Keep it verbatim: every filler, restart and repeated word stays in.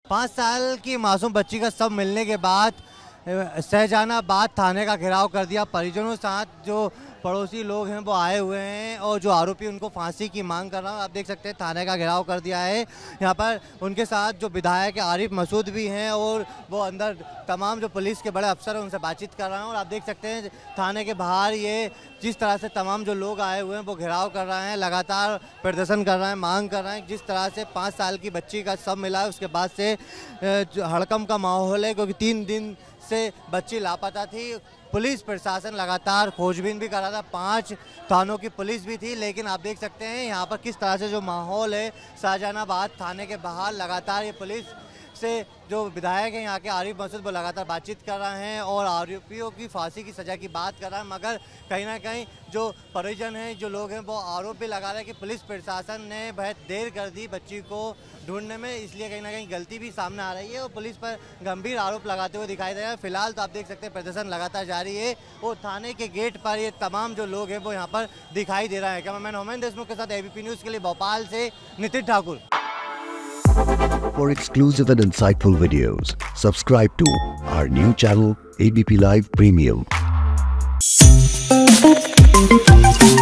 पाँच साल की मासूम बच्ची का शव मिलने के बाद शाहजहानाबाद थाने का घेराव कर दिया। परिजनों के साथ जो पड़ोसी लोग हैं वो आए हुए हैं और जो आरोपी उनको फांसी की मांग कर रहा है। आप देख सकते हैं थाने का घेराव कर दिया है। यहाँ पर उनके साथ जो विधायक आरिफ मसूद भी हैं और वो अंदर तमाम जो पुलिस के बड़े अफसर हैं उनसे बातचीत कर रहे हैं। और आप देख सकते हैं थाने के बाहर ये जिस तरह से तमाम जो लोग आए हुए हैं वो घेराव कर रहे हैं, लगातार प्रदर्शन कर रहे हैं, मांग कर रहे हैं। जिस तरह से पाँच साल की बच्ची का शव मिला है उसके बाद से हड़कंप का माहौल है, क्योंकि तीन दिन से बच्ची लापता थी। पुलिस प्रशासन लगातार खोजबीन भी कर रहा था, पांच थानों की पुलिस भी थी, लेकिन आप देख सकते हैं यहाँ पर किस तरह से जो माहौल है शाहजहानाबाद थाने के बाहर। लगातार ये पुलिस से जो विधायक हैं यहाँ के आरिफ मसूद वो लगातार बातचीत कर रहे हैं और आरोपियों की फांसी की सज़ा की बात कर रहे हैं। मगर कहीं ना कहीं जो परिजन हैं, जो लोग हैं, वो आरोप भी लगा रहे हैं कि पुलिस प्रशासन ने बहुत देर कर दी बच्ची को ढूंढने में, इसलिए कहीं ना कहीं गलती भी सामने आ रही है और पुलिस पर गंभीर आरोप लगाते हुए दिखाई दे रहा है। फिलहाल तो आप देख सकते हैं प्रदर्शन लगातार जारी है और थाने के गेट पर ये तमाम जो लोग हैं वो यहाँ पर दिखाई दे रहे हैं। कैमरामैन होमेन देशमुख के साथ एबीपी न्यूज़ के लिए भोपाल से Nitin Thakur. For exclusive and insightful videos, subscribe to our new channel A B P Live Premium.